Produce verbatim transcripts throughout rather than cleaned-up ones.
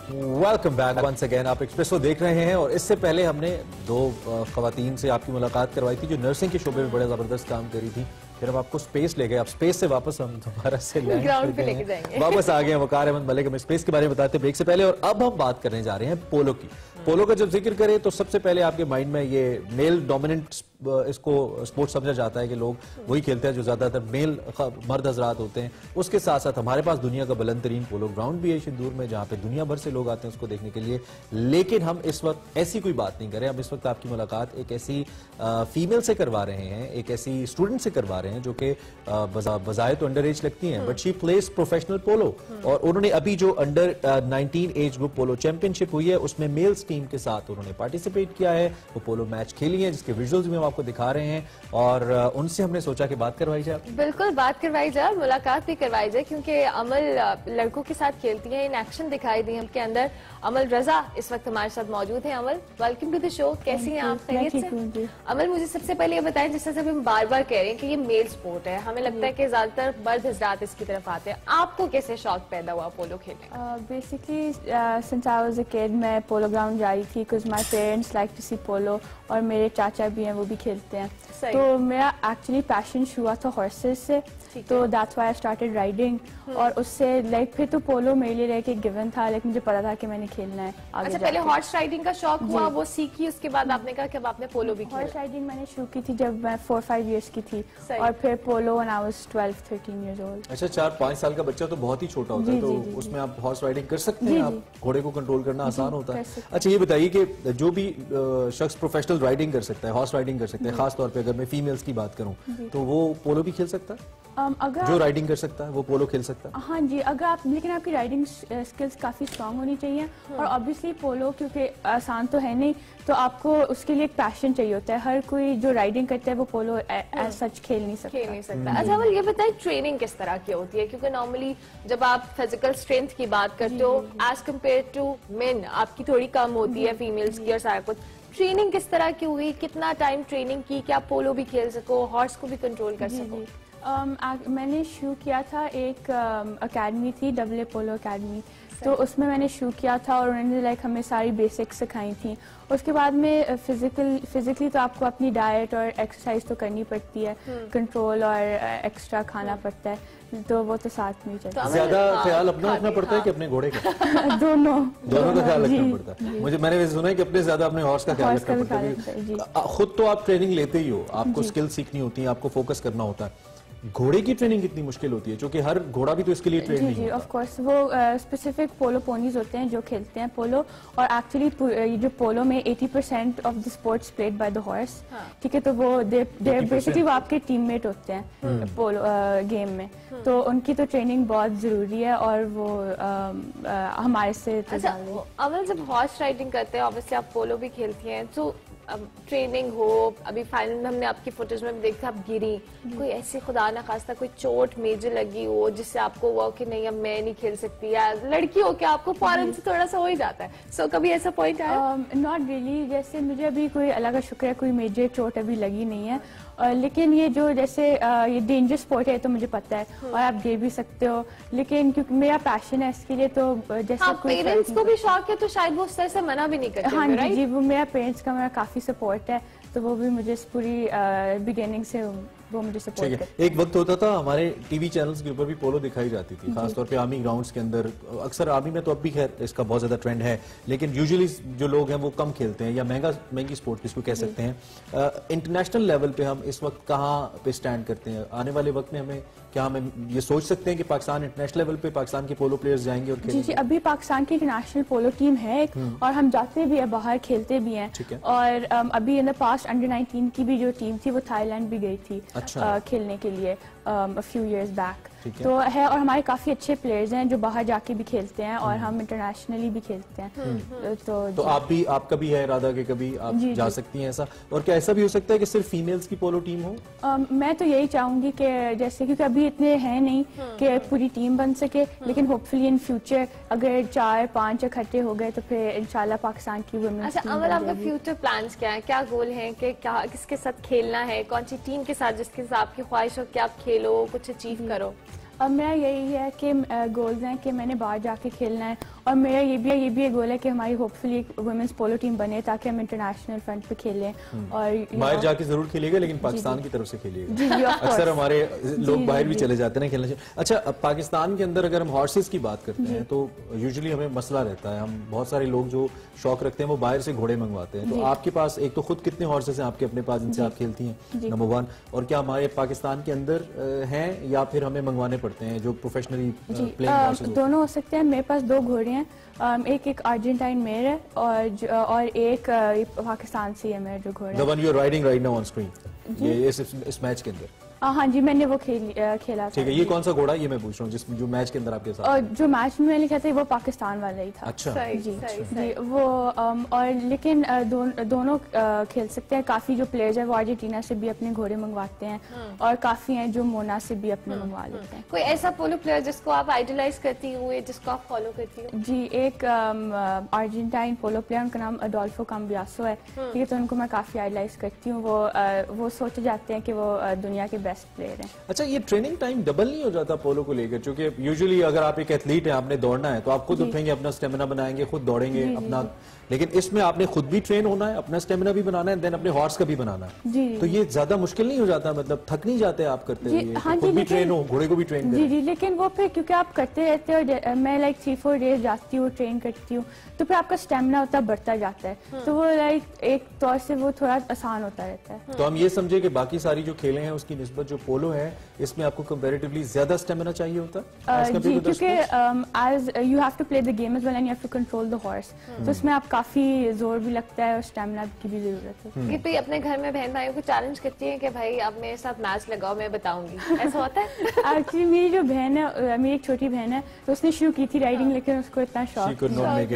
Welcome back once again. آپ expresso دیکھ رہے ہیں اور اس سے پہلے ہم نے دو خواتین سے آپ کی ملاقات کروائی تھی جو نرسنگ کے شعبے میں بڑے زبردست کام کری تھی. پھر ہم آپ کو سپیس لے گئے. اب سپیس سے واپس ہم دوبارہ سے گراؤنڈ پہ لے کے جائیں گے. واپس آ گئے ہیں. وقار احمد ملک ہمیں سپیس کے بارے میں بتاتے بریک سے پہلے, اور اب ہم بات کرنے جا رہے ہیں پولو کی. پولو کا جب ذکر کریں تو سب سے پہلے آپ کے مائنڈ میں یہ میل ڈومیننٹ اس کو سپورٹ سمجھا جاتا ہے کہ لوگ وہی کھیلتے ہیں جو زیادہ تر میل مرد حضرات ہوتے ہیں. اس کے ساتھ ساتھ ہمارے پاس دنیا کا بلند ترین پولو گراؤنڈ بھی ہے شندور میں, جہاں پہ دنیا بھر سے لوگ آتے ہیں اس کو دیکھنے کے لیے. لیکن ہم اس وقت ایسی کوئی بات نہیں کر رہے. ہم اس وقت آپ کی ملاقات ایک ایسی فیمیل سے کروا رہے ہیں, ایک ایسی اسٹوڈنٹ سے کروا رہے ہیں جو کہ بظاہر تو انڈر ایج لگتی ہیں, but she plays professional polo. اور انہوں نے ابھی جو under nineteen age group polo championship ہوئی ہے اس میں میلز ٹیم کے ساتھ انہوں نے پارٹیسپیٹ کیا ہے. وہ پولو میچ کھیلی ہیں جس کے ویژولز بھی ہم آپ کو دکھا رہے ہیں, اور ان سے ہم نے سوچا کہ بات کروائی جائے. بالکل بات کروائی جائے, ملاقات بھی کروائی جائے, کیونکہ عمل لڑکوں کے ساتھ کھیلتی ہیں. ان ایکشن دکھائی دی ہم کے اندر. عمل رضا اس وقت ہمارے ساتھ موجود ہیں. عمل ویلکم ٹو دی شو. کیسی ہیں آپ؟ خیریت سے؟ عمل مجھے سب سے پہلے یہ بتائیں, جس طرح سے ہم بار بار کہہ رہے ہیں کہ یہ میل سپورٹ ہے, ہمیں لگتا ہے کہ زیادہ تر مرد حضرات اس کی طرف آتے ہیں. آپ کو کیسے شوق پیدا ہوا پولو کھیلنے؟ Basically since I was a kid میں پولو گراؤنڈ جا رہی تھی because my parents like to see polo, اور میرے چاچا بھی ہیں وہ بھی کھیلتے ہیں. تو میرا ایکچولی پیشن ہوا تھا ہارسز سے, تو that's why I started riding. اور اس سے لائک پھر تو پولو میرے لیے رہ کے گیون تھا, لیکن مجھے پتا تھا کہ میں نے کھیلنا ہے. اچھا, پہلے ہارس رائڈنگ کا شوق ہوا, وہ سیکھی, اس کے بعد آپ نے کہا کہ اب آپ نے پولو بھی کھیلا. ہارس رائڈنگ میں نے شروع کی تھی جب میں فور فائیو ایئرس کی تھی, اور پھر polo when I was twelve thirteen years old. اچھا, چار پانچ سال کا بچہ تو بہت ہی چھوٹا ہوتا ہے, تو اس میں آپ ہارس رائڈنگ کر سکتے ہیں, آپ گھوڑے کو کنٹرول کرنا آسان ہوتا ہے. اچھا یہ بتائیے کہ جو بھی شخص پروفیشنل رائڈنگ کر سکتا ہے, ہارس رائڈنگ کر سکتا ہے, خاص طور پہ اگر میں فیمیلز کی بات کروں تو وہ پولو بھی کھیل سکتا ہے؟ جو رائڈنگ کر سکتا ہے وہ پولو کھیل سکتا ہے؟ ہاں جی, اگر آپ, لیکن آپ کی رائڈنگ اسکلز کافی اسٹرانگ ہونی چاہیے. اور obviously پولو کیونکہ آسان تو ہے نہیں, تو آپ کو اس کے لیے ایک پیشن چاہیے ہوتا ہے. ہر کوئی جو رائڈنگ کرتا ہے وہ پولو ایز سچ کھیل نہیں سکتا. کھیل نہیں سکتا. اچھا یہ بتائیں ٹریننگ کس طرح کی ہوتی ہے, کیونکہ نارملی جب آپ فزیکل اسٹرینتھ کی بات کرتے ہو ایز کمپیئر ٹو مین, آپ کی تھوڑی کم ہوتی ہے فیمیلز کی, اور سارا کچھ. ٹریننگ کس طرح کی ہوئی, کتنا ٹائم ٹریننگ کی کہ آپ پولو بھی کھیل سکو, ہارس کو بھی کنٹرول کر سکو؟ میں نے شروع کیا تھا, ایک اکیڈمی تھی ڈبل اے پولو اکیڈمی, تو اس میں میں نے شروع کیا تھا, اور انہوں نے لائک ہمیں ساری بیسکس سکھائی تھیں. اس کے بعد میں فزیکل فزیکلی تو آپ کو اپنی ڈائٹ اور ایکسرسائز تو کرنی پڑتی ہے, کنٹرول اور ایکسٹرا کھانا پڑتا ہے, تو وہ تو ساتھ میں ہی چلتا ہے. زیادہ خیال اپنا رکھنا پڑتا ہے کہ اپنے گھوڑے کا؟ دونوں دونوں کا خیال رکھنا پڑتا ہے. مجھے میں نے سنا ہے کہ اپنے زیادہ اپنے ہارس کا خیال رکھنا پڑتا ہے. خود تو آپ ٹریننگ لیتے ہی ہو, آپ کو اسکل سیکھنی ہوتی ہے, آپ کو فوکس کرنا ہوتا ہے. گھوڑے کی ٹریننگ کتنی مشکل ہوتی ہے, کیونکہ ہر گھوڑا بھی تو اس کے لیے ٹرین نہیں ہوتا؟ جی آف کورس, وہ اسپیسیفک پولو پونیز ہوتے ہیں جو کھیلتے ہیں پولو, اور ایکچولی جو پولو میں eighty percent of the sports played by the horse. ٹھیک ہے, تو وہ بیسکلی وہ آپ کے ٹیم میٹ ہوتے ہیں پولو گیم میں, تو ان کی تو ٹریننگ بہت ضروری ہے, اور وہ ہمارے سے. اول جب ہارس رائڈنگ کرتے ہیں, obviously آپ پولو بھی کھیلتی ہیں, تو ٹریننگ ہو, ابھی فائنل میں ہم نے آپ کی فوٹیج میں دیکھا آپ گری, کوئی ایسی خدا نہ خواستہ کوئی چوٹ میجر لگی ہو جس سے آپ کو ہوا کہ نہیں اب میں نہیں کھیل سکتی, یا لڑکی ہو کہ آپ کو فوراً سے تھوڑا سا ہو ہی جاتا ہے, سو کبھی ایسا پوائنٹ آیا؟ ناٹ ریئلی, جیسے مجھے ابھی کوئی اللہ کا شکر ہے کوئی میجر چوٹ ابھی لگی نہیں ہے, لیکن یہ جو جیسے یہ ڈینجرس اسپورٹ ہے تو مجھے پتا ہے, اور آپ گر بھی سکتے ہو, لیکن کیونکہ میرا پیشن ہے اس کے لیے, تو جیسے پیرنٹس کو بھی شوق ہے تو شاید وہ اس طرح سے منع بھی نہیں کرتے. ہاں جی جی, وہ میرا پیرنٹس کا میرا کافی سپورٹ ہے, تو وہ بھی مجھے اس پوری بگننگ سے وہ مجھے سپورٹ کرتے ہیں. ایک وقت ہوتا تھا ہمارے ٹی وی چینلز کے اوپر بھی پولو دکھائی جاتی تھی, خاص طور پہ آرمی گراؤنڈز کے اندر. اکثر آرمی میں تو اب بھی خیر اس کا بہت زیادہ ٹرینڈ ہے, لیکن یوزلی جو لوگ ہیں وہ کم کھیلتے ہیں, یا مہنگا مہنگی اسپورٹ کس کو کہہ سکتے ہیں. انٹرنیشنل لیول پہ ہم اس وقت کہاں پہ اسٹینڈ کرتے ہیں؟ آنے والے وقت میں ہمیں کیا ہم یہ سوچ سکتے ہیں کہ پاکستان انٹرنیشنل لیول پہ پاکستان کے پولو پلیئرز جائیں گے اور کھیلیں گے؟ جی جی, ابھی پاکستان کی انٹرنیشنل پولو ٹیم ہے ایک, اور ہم جاتے بھی ہیں باہر, کھیلتے بھی ہیں. اور ابھی in the past under nineteen کی بھی جو ٹیم تھی وہ تھائی لینڈ بھی گئی تھی کھیلنے کے لیے فیو ایئرز بیک. تو ہے, اور ہمارے کافی اچھے پلیئرز ہیں جو باہر جا کے بھی کھیلتے ہیں, اور ہم انٹرنیشنلی بھی کھیلتے ہیں. تو آپ بھی, آپ کا بھی ہے ارادہ کہ کبھی آپ جا سکتی ہیں ایسا؟ اور کیا ایسا بھی ہو سکتا ہے کہ صرف فیمیلز کی پولو ٹیم ہو؟ میں تو یہی چاہوں گی کہ جیسے, کیونکہ ابھی اتنے ہیں نہیں کہ پوری ٹیم بن سکے, لیکن ہوپ فلی ان فیوچر اگر چار پانچ اکٹھے ہو گئے تو پھر انشاءاللہ پاکستان کی ویمنز ٹیم. اول آپ کا فیوچر پلانز کیا ہیں, کیا گول ہیں, کہ کس کے ساتھ کھیلنا ہے, کون سی ٹیم کے ساتھ جس کے ساتھ آپ کی خواہش ہو کہ آپ کھیلو, کچھ اچیو کرو؟ اب میرا یہی ہے کہ گولز ہیں کہ میں نے باہر جا کے کھیلنا ہے, اور میرا یہ بھی ہے یہ بھی ایک گول ہے کہ ہماری hopefully women's polo team بنے تاکہ ہم انٹرنیشنل فرنٹ پہ کھیلیں. اور باہر جا کے ضرور کھیلیے گا, لیکن پاکستان کی طرف سے کھیلیے گا. جی جی اکثر ہمارے لوگ باہر بھی چلے جاتے ہیں کھیلنے سے. اچھا, پاکستان کے اندر اگر ہم ہارسز کی بات کرتے ہیں تو یوزلی ہمیں مسئلہ رہتا ہے, ہم بہت سارے لوگ جو شوق رکھتے ہیں وہ باہر سے گھوڑے منگواتے ہیں. تو آپ کے پاس ایک تو خود کتنے ہارسز ہیں آپ کے اپنے پاس جن سے آپ کھیلتی ہیں, نمبر ون, اور کیا ہمارے پاکستان کے اندر ہیں یا پھر ہمیں منگوانے پڑتے ہیں جو پروفیشنلی پلینگ ہارسز؟ دونوں ہو سکتے ہیں. میرے پاس دو گھوڑے ہیں, ایک ایک ارجنٹائن میئر ہے اور اور ایک پاکستان سے ہے میرا جو گھوڑا ہے. The one you are riding right now on screen. یہ اس میچ کے اندر ہاں جی, میں نے وہ کھیلا تھا. ٹھیک ہے, یہ کون سا گھوڑا یہ میں پوچھ رہا ہوں جس جو میچ کے اندر آپ کے ساتھ؟ اور جو میچ میں میں نے کھیلا تھا وہ پاکستان والا ہی تھا. اچھا جی جی وہ اور لیکن دونوں کھیل سکتے ہیں. کافی جو پلیئرز ہیں وہ ارجنٹینا سے بھی اپنے گھوڑے منگواتے ہیں, اور کافی ہیں جو مونا سے بھی اپنے منگوا لیتے ہیں. کوئی ایسا پولو پلیئر جس کو آپ آئیڈلائز کرتی ہوں, جس کو آپ فالو کرتی ہوں؟ جی, ایک ارجنٹائن پولو پلیئر, ان کا نام اڈولفو کامبیاسو ہے. ٹھیک ہے, تو ان کو میں کافی آئیڈلائز کرتی ہوں. وہ وہ سوچے جاتے ہیں کہ وہ دنیا کے بیسٹ پلیئر ہیں. اچھا, یہ ٹریننگ ٹائم ڈبل نہیں ہو جاتا پولو کو لے کر؟ کیونکہ یوزلی اگر آپ ایک ایتھلیٹ ہیں, آپ نے دوڑنا ہے تو آپ خود اٹھیں گے, اپنا اسٹیمنا بنائیں گے, خود دوڑیں گے اپنا, لیکن اس میں آپ نے خود بھی ٹرین ہونا ہے, اپنا اسٹیمنا بھی بنانا ہے, دین اپنے ہارس کا بھی بنانا ہے. تو یہ زیادہ مشکل نہیں ہو جاتا؟ مطلب تھک نہیں جاتے آپ کرتے ہوئے؟ خود بھی ٹرین ہو, گھوڑے کو بھی ٹرین کریں. جی جی, لیکن وہ پھر کیونکہ آپ کرتے رہتے ہیں, اور میں لائک تھری فور ڈیز جاتی ہوں, ٹرین کرتی ہوں, تو پھر آپ کا اسٹیمنا ہوتا ہے بڑھتا جاتا ہے, تو وہ لائک ایک طور سے وہ تھوڑا آسان ہوتا رہتا ہے. تو ہم یہ سمجھے کہ باقی ساری جو کھیلیں ہیں اس کی نسبت جو پولو ہے اس میں آپ کو کمپیریٹیولی زیادہ اسٹیمنا چاہیے ہوتا ہے؟ جی, کیونکہ as you have to play the game as well and you have to control the horse, تو اس میں آپ کافی زور بھی لگتا ہے اور اسٹیمنا کی بھی ضرورت ہے. کہ کوئی اپنے گھر میں بہن بھائیوں کو چیلنج کرتی ہے کہ بھائی اب میرے ساتھ میچ لگاؤ, میں بتاؤں گی, ایسا ہوتا ہے؟ ایکچولی میری جو بہن ہے, میری ایک چھوٹی بہن ہے, تو اس نے شروع کی تھی رائڈنگ, لیکن اس کو اتنا شوق.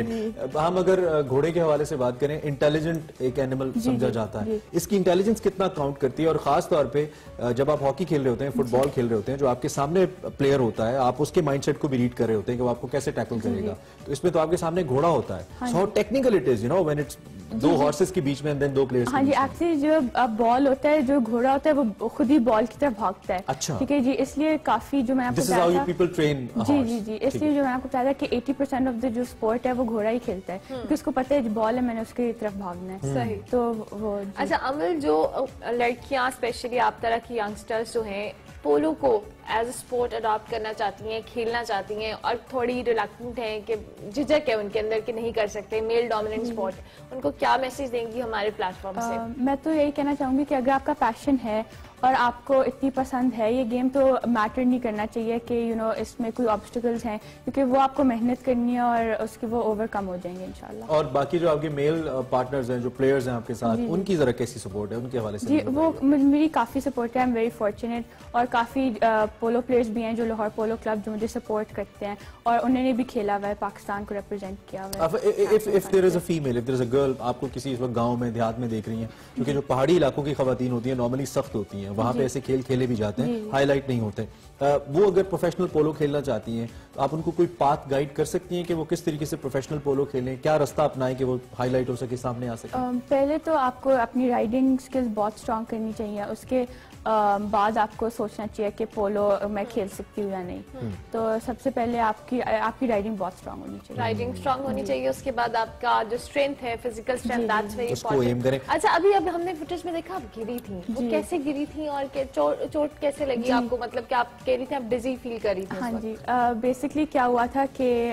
ہم اگر گھوڑے کے حوالے سے بات کریں, انٹیلیجنٹ ایک اینیمل سمجھا جاتا ہے, اس کی انٹیلیجنس کتنا کاؤنٹ کرتی ہے؟ اور خاص طور پہ جب آپ ہاکی کھیل رہے ہوتے ہیں, فٹ بال کھیل رہے ہوتے ہیں, جو آپ کے سامنے پلیئر ہوتا ہے, آپ اس کے مائنڈ سیٹ کو بھی ریڈ کر رہے ہوتے ہیں کہ وہ آپ کو کیسے ٹیکل کرے گا, تو اس میں تو آپ کے سامنے گھوڑا ہوتا ہے. So technical it is, you know, when it's دو ہارسز کے بیچ میں دین دو پلیئرز. ہاں جی, ایکچولی جو بال ہوتا ہے, جو گھوڑا ہوتا ہے وہ خود ہی بال کی طرف بھاگتا ہے. اچھا, ٹھیک ہے جی, اس لیے کافی جو میں آپ کو بتایا تھا, جی جی جی اس لیے جو میں آپ کو بتایا تھا کہ ایٹی پرسینٹ آف دا جو اسپورٹ ہے وہ گھوڑا ہی کھیلتا ہے, کیونکہ اس کو پتہ ہے بال ہے, میں نے اس کی طرف بھاگنا ہے. صحیح. تو وہ اچھا امل, جو لڑکیاں اسپیشلی آپ طرح کی ینگسٹرز جو ہیں پولو کو ایز اے اسپورٹ اڈاپٹ کرنا چاہتی ہیں, کھیلنا چاہتی ہیں, اور تھوڑی ریلیکٹنٹ ہیں کہ جھجک ہے ان کے اندر کہ نہیں کر سکتے, میل ڈومیننٹ اسپورٹ, ان کو کیا میسج دیں گی ہمارے پلیٹ فارم سے؟ میں تو یہی کہنا چاہوں گی کہ اگر آپ کا پیشن ہے اور آپ کو اتنی پسند ہے یہ گیم, تو میٹر نہیں کرنا چاہیے کہ یو نو اس میں کوئی آبسٹیکلز ہیں, کیونکہ وہ آپ کو محنت کرنی ہے اور اس کے وہ اوور کم ہو جائیں گے انشاءاللہ. اور باقی جو آپ کے میل پارٹنرز ہیں, جو پلیئرز ہیں آپ کے ساتھ, ان کی ذرا کیسی سپورٹ ہے ان کے حوالے سے؟ جی, وہ میری کافی سپورٹ ہے, آئی ایم ویری فارچونیٹ, اور کافی پولو پلیئرز بھی ہیں جو لاہور پولو کلب جو مجھے سپورٹ کرتے ہیں, اور انہوں نے بھی کھیلا ہوا ہے, پاکستان کو ریپرزینٹ کیا ہوا ہے. if there is a female, if there is a girl, آپ کو کسی اس وقت گاؤں میں دیہات میں دیکھ رہی ہیں, کیونکہ جو پہاڑی علاقوں کی خواتین ہوتی ہیں نارملی سخت ہوتی ہیں, وہاں پہ ایسے کھیل کھیلے بھی جاتے ہیں, ہائی لائٹ نہیں ہوتے, وہ اگر پروفیشنل پولو کھیلنا چاہتی ہیں تو آپ ان کو کوئی پاتھ گائیڈ کر سکتی ہیں کہ وہ کس طریقے سے پروفیشنل پولو کھیلیں, کیا رستہ اپنائیں کہ وہ ہائی لائٹ ہو سکے, سامنے آ سکے؟ پہلے تو آپ کو اپنی رائڈنگ اسکلز بہت اسٹرانگ کرنی چاہیے, اس کے بعد آپ کو سوچنا چاہیے کہ پولو میں کھیل سکتی ہوں یا نہیں. تو سب سے پہلے آپ کی آپ کی رائڈنگ بہت اسٹرانگ ہونی چاہیے. رائڈنگ اسٹرانگ ہونی چاہیے, اس کے بعد آپ کا جو اسٹرینتھ ہے, فزیکل اسٹرینتھ, دیٹس ویری اس کو ایم کریں. اچھا, ابھی اب ہم نے فوٹیج میں دیکھا آپ گری تھیں, وہ کیسے گری تھیں اور چوٹ کیسے لگی آپ کو, مطلب کہ آپ کہہ رہی تھیں آپ ڈزی فیل کر رہی تھیں؟ ہاں جی, بیسکلی کیا ہوا تھا کہ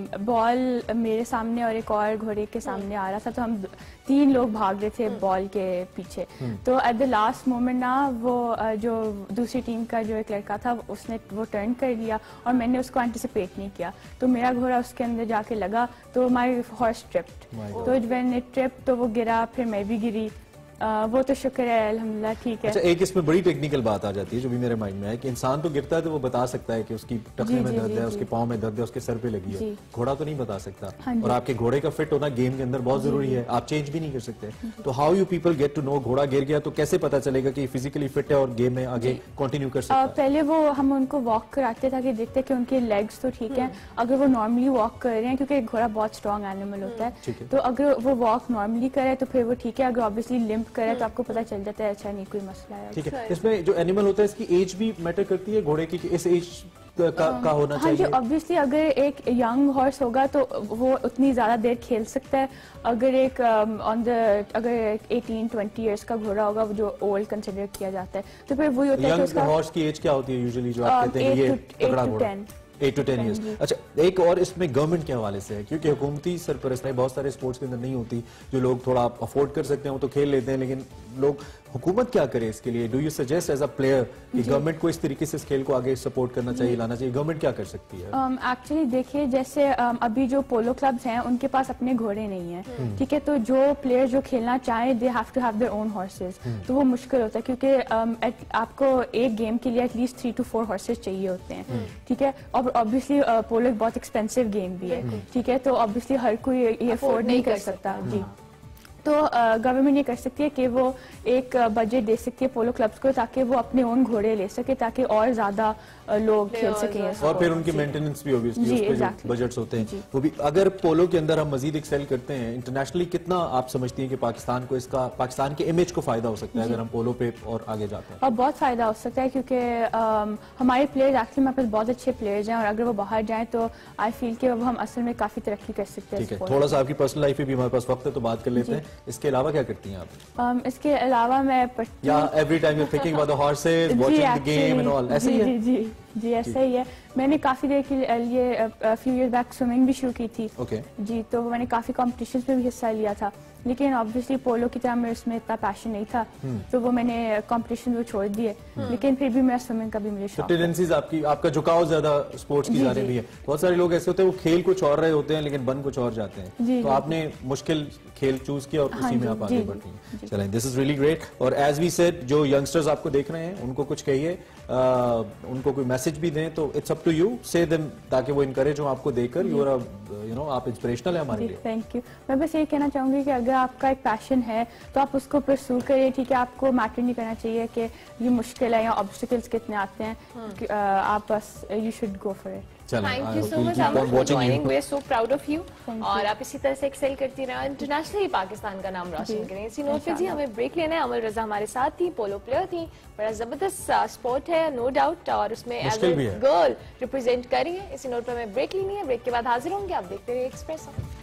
بال میرے سامنے اور ایک اور گھوڑے کے سامنے آ رہا تھا, تو ہم تین لوگ بھاگ رہے تھے بال کے پیچھے, تو ایٹ دا لاسٹ مومنٹ نا وہ جو دوسری ٹیم کا جو ایک لڑکا تھا اس نے وہ ٹرن کر لیا, اور میں نے اس کو اینٹیسپیٹ نہیں کیا, تو میرا گھوڑا اس کے اندر جا کے لگا, تو مائی ہارس ٹرپڈ, تو وین اٹ ٹرپڈ تو وہ گرا, پھر میں بھی گری. وہ تو شکر ہے الحمدللہ ٹھیک ہے. اچھا, ایک اس میں بڑی ٹیکنیکل بات آ جاتی ہے جو بھی میرے مائنڈ میں ہے کہ انسان تو گرتا ہے تو وہ بتا سکتا ہے کہ اس کی ٹخنے میں درد ہے, اس کے پاؤں میں درد ہے, اس کے سر پہ لگی ہے, گھوڑا تو نہیں بتا سکتا. اور آپ کے گھوڑے کا فٹ ہونا گیم کے اندر بہت ضروری ہے, آپ چینج بھی نہیں کر سکتے. تو how you people get to know گھوڑا گر گیا تو کیسے پتا چلے گا کہ فزیکلی فٹ ہے اور گیم میں آگے کنٹینیو کر سکتا ہے؟ پہلے وہ ہم ان کو واک کراتے تاکہ دیکھتے کہ ان کے لیگز تو ٹھیک ہیں, اگر وہ نارملی واک کر رہے ہیں, کیونکہ گھوڑا بہت اسٹرانگ اینیمل ہوتا ہے, تو اگر وہ واک نارملی کرے تو پھر وہ ٹھیک ہے, اگر آبویسلی لمپ کرے تو آپ کو پتا چل جاتا ہے اچھا نہیں کوئی مسئلہ ہے. ٹھیک ہے, اس میں جو اینیمل ہوتا ہے اس کی ایج بھی میٹر کرتی ہے گھوڑے کی, کہ اس ایج کا ہونا ہاں جی چاہیے؟ obviously اگر ایک ینگ ہارس ہوگا تو وہ اتنی زیادہ دیر کھیل سکتا ہے. اگر ایک آن دا اگر ایٹین ٹوینٹی ایئرس کا گھوڑا ہوگا جو اولڈ کنسیڈر کیا جاتا ہے تو پھر وہی ہوتا ہے کہ اس کا ہارس کی ایج کیا ہوتی ہے یوزلی جو آپ کہتے ہیں یہ تگڑا گھوڑا؟ Eight to ten years. اچھا ایک اور اس میں گورنمنٹ کے حوالے سے ہے کیونکہ حکومتی سرپرستائی بہت سارے اسپورٹس کے اندر نہیں ہوتی, جو لوگ تھوڑا افورڈ کر سکتے ہیں وہ تو کھیل لیتے ہیں, لیکن لوگ حکومت کیا کرے اس کے لیے؟ Do you suggest as a player کہ گورنمنٹ کو اس طریقے سے اس کھیل کو آگے سپورٹ کرنا چاہیے, لانا چاہیے؟ گورنمنٹ کیا کر سکتی ہے؟ ایکچولی دیکھیے جیسے ابھی جو پولو کلبز ہیں ان کے پاس اپنے گھوڑے نہیں ہیں, ٹھیک ہے, تو جو پلیئر جو کھیلنا چاہیں they have to have their own horses, تو وہ مشکل ہوتا ہے کیونکہ آپ کو ایک گیم کے لیے at least three to four horses چاہیے ہوتے ہیں, ٹھیک ہے, اور obviously پولو ایک بہت ایکسپینسو گیم بھی ہے, ٹھیک ہے, تو obviously ہر کوئی یہ افورڈ نہیں کر سکتا. جی تو گورنمنٹ یہ کر سکتی ہے کہ وہ ایک بجٹ دے سکتی ہے پولو کلبس کو تاکہ وہ اپنے اون گھوڑے لے سکے تاکہ اور زیادہ لوگ کھیل سکیں, اور پھر ان کی مینٹیننس بھی obviously اس پہ جو بجٹس ہوتے ہیں وہ بھی. اگر پولو کے اندر ہم مزید ایکسیل کرتے ہیں انٹرنیشنلی, کتنا آپ سمجھتی ہیں کہ پاکستان کو اس کا پاکستان کے امیج کو فائدہ ہو سکتا ہے اگر ہم پولو پہ اور آگے جاتے ہیں؟ اور بہت فائدہ ہو سکتا ہے کیونکہ ہمارے پلیئرز ایکچولی ہمارے پاس بہت اچھے پلیئرز ہیں اور اگر وہ باہر جائیں تو آئی فیل کہ ہم اصل میں کافی ترقی کر سکتے ہیں. ٹھیک ہے, تھوڑا سا آپ کی پرسنل لائف پہ بھی ہمارے پاس وقت ہے تو بات کر لیتے ہیں. اس کے علاوہ کیا کرتی ہیں آپ؟ اس کے علاوہ میں یا every time you are thinking about the horses, watching the game and all, ایسا ہی ہے؟ جی جی ایسا ہی ہے. میں نے کافی دیر کے لیے فیو ایئر بیک سوئمنگ بھی شروع کی تھی جی, تو میں نے کافی کمپٹیشنز میں بھی حصہ لیا تھا, لیکن obviously پولو کی طرح میرے اس میں اتنا پیشن نہیں تھا تو وہ میں نے کمپٹیشن وہ چھوڑ دیے, لیکن پھر بھی میں سوئمنگ کا بھی مجھے شوق ہے. ٹینڈنسیز آپ کی, آپ کا جھکاؤ زیادہ اسپورٹس کی جانب بھی ہے. بہت سارے لوگ ایسے ہوتے ہیں وہ کھیل کچھ اور رہے ہوتے ہیں لیکن بن کچھ اور جاتے ہیں, تو آپ نے مشکل کھیل چوز کیا اور اسی میں آپ آگے بڑھتی ہیں. چلیں, دس از ریئلی گریٹ. اور ایز وی سیڈ جو ینگسٹرز آپ کو دیکھ رہے ہیں ان کو کچھ کہیے, ان کو کوئی میسج بھی دیں تو it's up to you, say them, تاکہ وہ انکریج ہوں آپ کو دیکھ کر. یو آر یو نو آپ انسپریشنل ہیں ہمارے لیے. Thank you. میں بس یہ کہنا چاہوں گی کہ اگر آپ کا ایک پیشن ہے تو آپ اس کو پرسو کریں, ٹھیک ہے, آپ کو میٹر نہیں کرنا چاہیے کہ یہ مشکل ہے یا آبسٹیکلز کتنے آتے ہیں, آپ بس you should go for it. Thank you so much Amal for joining. We are so proud of you. اور آپ اسی طرح سے ایکسل کرتی رہیں, انٹرنیشنل پاکستان کا نام روشن کریں. اسی نوٹ پہ جی ہمیں بریک لینا ہے. امل رضا ہمارے ساتھ تھی, پولو پلیئر تھی, بڑا زبردست اسپورٹ ہے نو ڈاؤٹ, اور اس میں ایز اے گرل ریپرزینٹ کر رہی ہیں. اسی نوٹ پہ ہمیں بریک لینی ہے. بریک کے بعد حاضر ہوں گے, آپ دیکھتے رہیے ایکسپریسو.